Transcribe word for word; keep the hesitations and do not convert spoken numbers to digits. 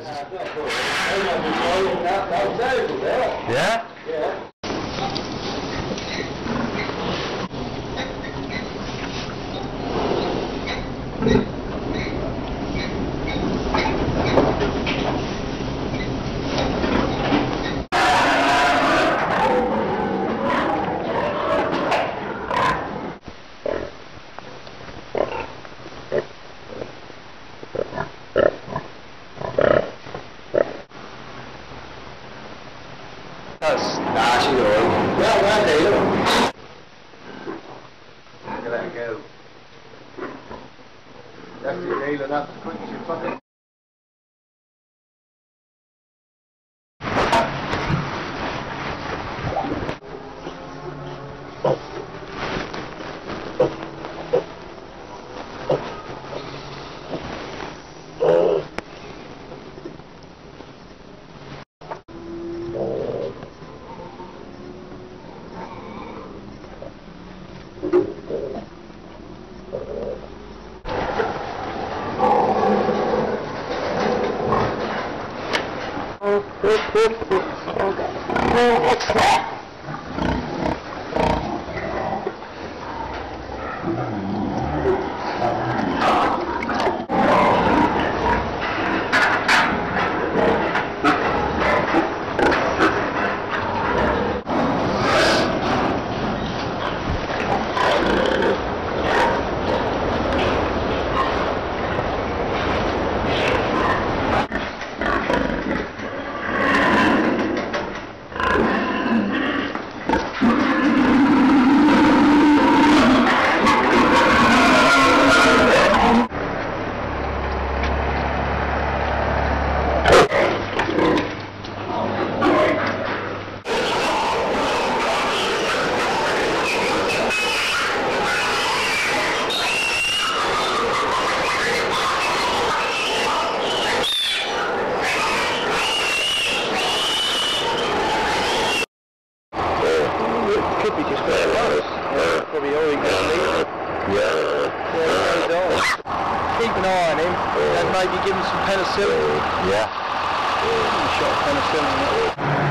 Yeah? Yeah. That's actually alright. Yeah, well, there you go. Look at that go. That's the nail and that's the quick as you fucking. Keep an eye on him and maybe give him some penicillin. Yeah. Shot penicillin.